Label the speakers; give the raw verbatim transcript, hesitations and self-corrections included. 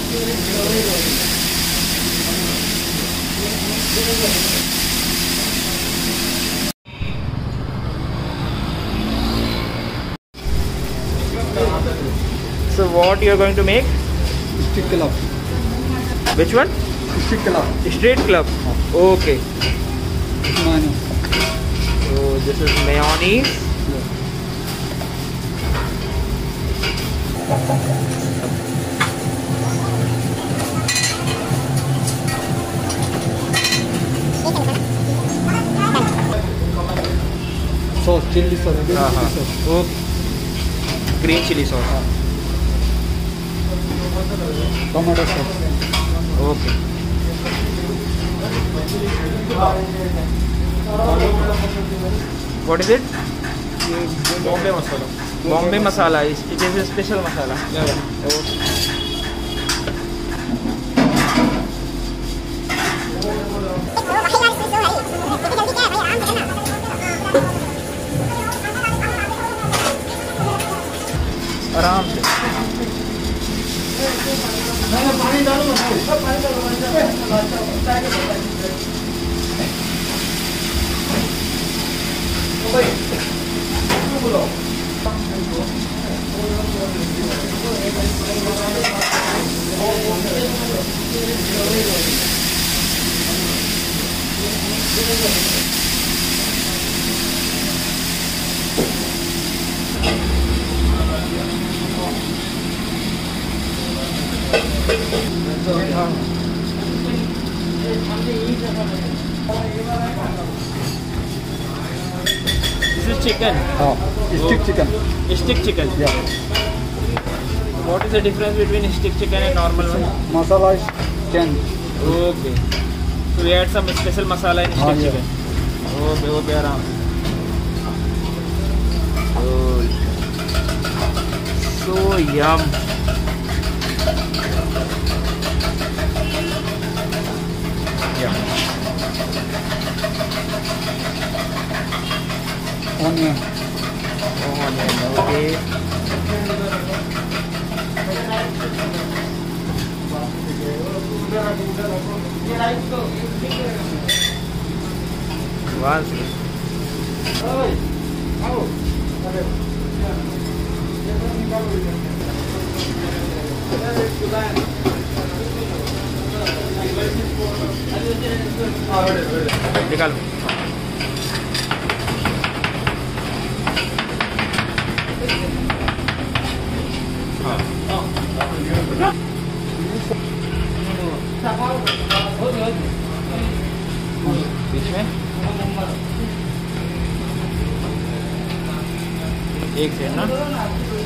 Speaker 1: So what you are going to make?
Speaker 2: Stick kebab.
Speaker 1: Which one?
Speaker 2: Stick kebab.
Speaker 1: Street club. Okay.
Speaker 2: Mayonnaise.
Speaker 1: So this is mayonnaise.
Speaker 2: Yeah. Sauce, chili sauce. Green
Speaker 1: Uh
Speaker 2: chili
Speaker 1: -huh.
Speaker 2: sauce.
Speaker 1: Okay. Green chili sauce.
Speaker 2: Tomato sauce.
Speaker 1: Okay. What is it?
Speaker 2: Bombay masala.
Speaker 1: Bombay masala. It is a special masala.
Speaker 2: Yeah, yeah.
Speaker 1: Okay. आराम से
Speaker 2: पानी डालो पानी डालो बोलो
Speaker 1: This is chicken.
Speaker 2: Oh, stick chicken.
Speaker 1: Stick chicken.
Speaker 2: Yeah.
Speaker 1: What is the difference between stick chicken and normal one?
Speaker 2: Masala is change.
Speaker 1: Okay. So we add some special masala in stick
Speaker 2: हाँ, yeah.
Speaker 1: chicken. Okay, okay, आराम. Oh, so yum. Yum.
Speaker 2: Onion.
Speaker 1: Onion, okay. Once. निकालो. बीच में एक second ना.